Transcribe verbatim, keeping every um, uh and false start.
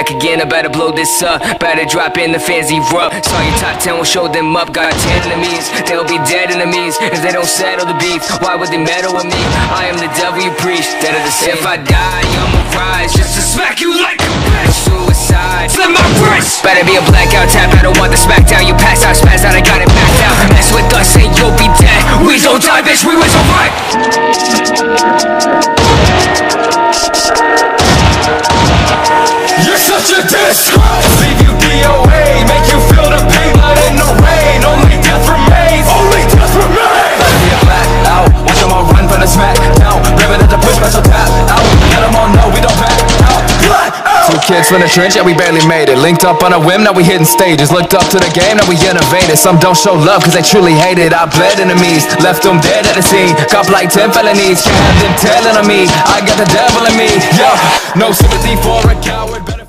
back again, I better blow this up. Better drop in the fans erupt. Saw your top ten, we'll show them up. Got ten enemies, they'll be dead enemies if they don't settle the beef. Why would they meddle with me? I am the devil you preach, dead of the same. If I die, I'ma rise just to smack you like a bitch. Suicide, slit my wrist. Better be a blackout tap, I don't want the smackdown. You pass out, spaz out, I got it backed out. Mess with us and you'll be dead. We don't die, bitch, we was alright. You're such a disgrace. Leave you D O A, make you feel the pain, blood in the rain. Only death remains, only death remains. Better be a blackout, watch them all run from the smack down. Ribbon at the push, special tap out. Let them all know we don't back out. Blackout. Two kids from the trench, yeah we barely made it. Linked up on a whim, now we hitting stages. Looked up to the game, now we innovated. Some don't show love cause they truly hate it. I bled enemies, left them dead at the scene. Cop like ten felonies, can't have them telling on me. I got the devil in me, yeah. No sympathy for a coward, better